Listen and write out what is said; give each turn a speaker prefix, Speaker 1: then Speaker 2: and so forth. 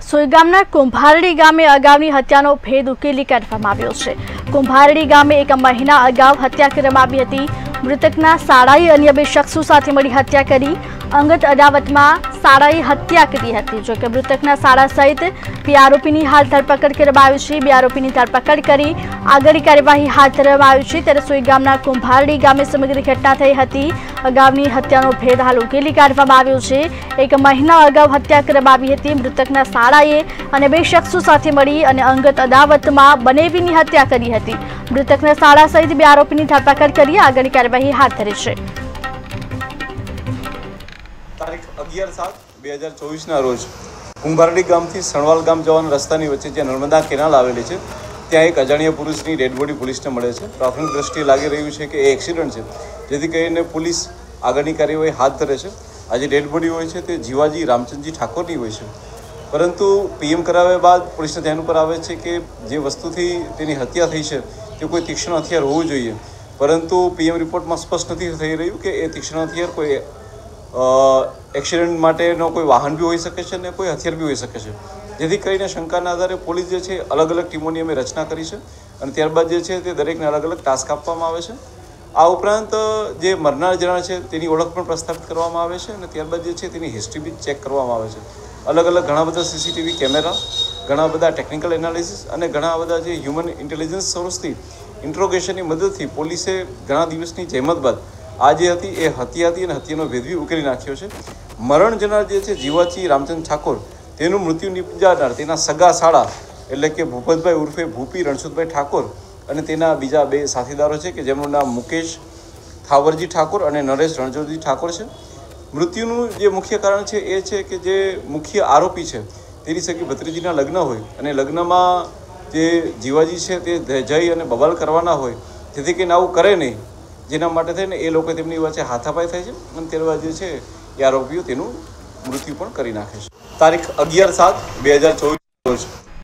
Speaker 1: સોયગામના કુંભારડી ગામે અગાઉની હત્યાનો ભેદ ઉકેલી કાઢવામાં આવ્યો છે। કુંભારડી ગામે એક મહિના અગાઉ હત્યા કરવામાં આવી હતી। મૃતકના સાળાએ અન્ય બે શખ્સો સાથે મળી હત્યા કરી અંગત અદાવતમાં સાળાએ હત્યા કરી હતી। જો કે મૃતકના સાળા સહિત બે આરોપીની હાલ ધરપકડ કરવામાં આવી છે। બે આરોપીની ધરપકડ કરી આગળની કાર્યવાહી હાથ ધરવામાં આવી છે। ત્યારે સોયગામના કુંભારડી ગામે સમગ્ર ઘટના થઈ હતી। અગાઉની હત્યાનો ભેદ હાલ ઉકેલી કાઢવામાં આવ્યો છે। એક મહિના અગાઉ હત્યા કરવામાં આવી હતી। મૃતકના સાળાએ અને બે શખ્સો સાથે મળી અને અંગત અદાવતમાં બનેવીની હત્યા કરી હતી। મૃતકના સાળા સહિત બે આરોપીની ધરપકડ કરી આગળની કાર્યવાહી હાથ ધરી છે।
Speaker 2: તારીખ 11/7/2024 રોજ કુંભારડી ગામથી સણવાલ ગામ જવાના રસ્તાની વચ્ચે જે નર્મદા કેનાલ આવેલી છે ત્યાં એક અજાણ્યા પુરુષની ડેડ બોડી પોલીસને મળે છે। પ્રાથમિક દ્રષ્ટિએ લાગી રહ્યું છે કે એ એક્સિડન્ટ છે, જેથી કરીને પોલીસ આગળની કાર્યવાહી હાથ ધરે છે। આ જે ડેડ બોડી હોય છે તે જીવાજી રામચંદજી ઠાકોરની હોય છે, પરંતુ પીએમ કરાવ્યા બાદ પોલીસના ધ્યાન ઉપર આવે છે કે જે વસ્તુથી તેની હત્યા થઈ છે તે કોઈ તીક્ષ્ણ હથિયાર હોવું જોઈએ, પરંતુ પીએમ રિપોર્ટમાં સ્પષ્ટ નથી થઈ રહ્યું કે એ તીક્ષ્ણ હથિયાર કોઈ એક્સિડન્ટ માટેનો કોઈ વાહન બી હોઈ શકે છે અને કોઈ હથિયાર બી હોઈ શકે છે। જેથી કરીને શંકાના આધારે પોલીસ જે છે અલગ અલગ ટીમોની અમે રચના કરી છે અને ત્યારબાદ જે છે તે દરેકને અલગ અલગ ટાસ્ક આપવામાં આવે છે। આ ઉપરાંત જે મરનાર જણા છે તેની ઓળખ પણ પ્રસ્થાપિત કરવામાં આવે છે અને ત્યારબાદ જે છે તેની હિસ્ટ્રી બી ચેક કરવામાં આવે છે। અલગ અલગ ઘણા બધા સીસીટીવી કેમેરા, ઘણા બધા ટેકનિકલ એનાલિસિસ અને ઘણા બધા જે હ્યુમન ઇન્ટેલિજન્સ સોર્સથી ઇન્ટ્રોગેશનની મદદથી પોલીસે ઘણા દિવસની જહેમત બાદ આ જે હતી એ હત્યા હતી અને હત્યાનો ભેદ બી ઉકેલી નાખ્યો છે। મરણ જનાર જે છે જીવાજી રામચંદ ઠાકોર તેનું મૃત્યુ નિપજાનાર તેના સગા સાળા એટલે કે ભૂપતભાઈ ઉર્ફે ભૂપી રણછોડભાઈ ઠાકોર અને તેના બીજા બે સાથીદારો છે કે જેમનું નામ મુકેશ થાવરજી ઠાકોર અને નરેશ રણછોડજી ઠાકોર છે। મૃત્યુનું જે મુખ્ય કારણ છે એ છે કે જે મુખ્ય આરોપી છે તેની સગી ભત્રીજીના લગ્ન હોય અને લગ્નમાં જે જીવાજી છે તે જઈ અને બબાલ કરવાના હોય, જેથી કરીને આવું કરે નહીં, જેના માટે થઈને એ લોકો તેમની વચ્ચે હાથાપાઈ થાય છે અને ત્યારબાદ જે છે એ આરોપીઓ તેનું મૃત્યુ પણ કરી નાખે છે। તારીખ 11/7/2024 રોજ